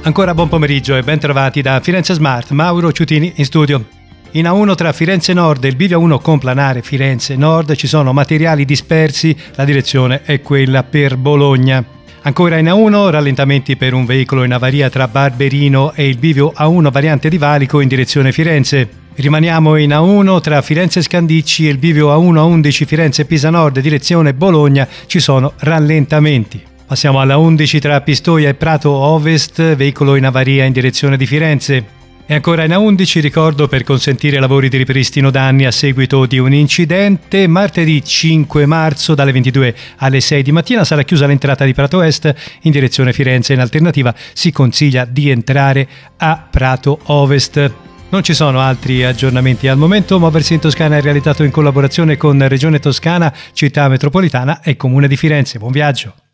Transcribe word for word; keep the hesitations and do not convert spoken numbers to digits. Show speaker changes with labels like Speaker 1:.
Speaker 1: Ancora buon pomeriggio e ben trovati da Firenze Smart, Mauro Ciutini in studio. In A uno tra Firenze Nord e il bivio A uno complanare Firenze Nord ci sono materiali dispersi, la direzione è quella per Bologna. Ancora in A uno, rallentamenti per un veicolo in avaria tra Barberino e il bivio A uno variante di Valico in direzione Firenze. Rimaniamo in A uno tra Firenze Scandicci e il bivio A uno A undici Firenze Pisa Nord direzione Bologna, ci sono rallentamenti. Passiamo alla undici tra Pistoia e Prato Ovest, veicolo in avaria in direzione di Firenze. E ancora in A undici ricordo per consentire lavori di ripristino danni a seguito di un incidente. Martedì cinque marzo dalle ventidue alle sei di mattina sarà chiusa l'entrata di Prato Est in direzione Firenze. In alternativa si consiglia di entrare a Prato Ovest. Non ci sono altri aggiornamenti al momento. Muoversi in Toscana è realizzato in collaborazione con Regione Toscana, Città Metropolitana e Comune di Firenze. Buon viaggio!